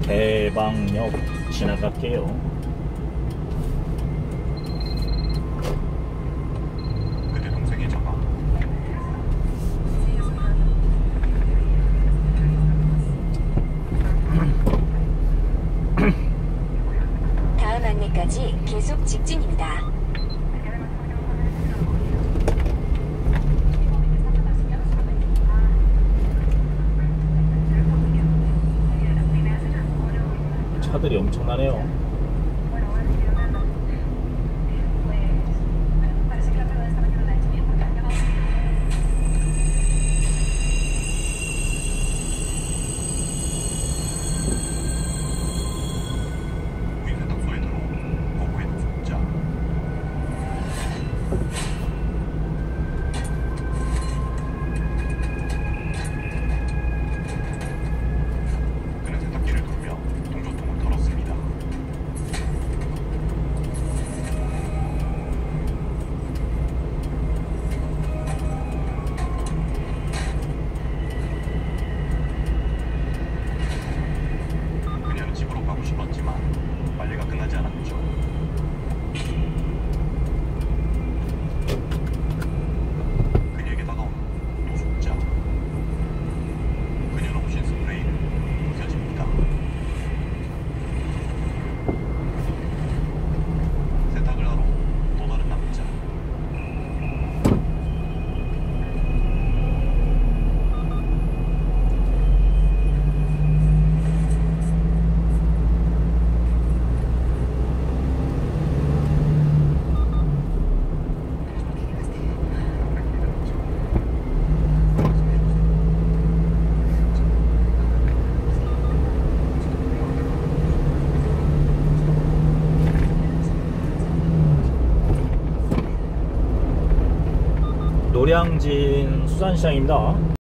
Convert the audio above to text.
대방역 지나갈게요. 그때 동생이 잡아. 다음 안내까지 계속 직진입니다. 차들이 엄청나네요. 빨래가 끝나지 않았죠. 그녀에게 다가온 노숙자. 그녀는 오신 스프레이는 부서집니다. 세탁을 하러 또 다른 남자. 노량진 수산시장입니다.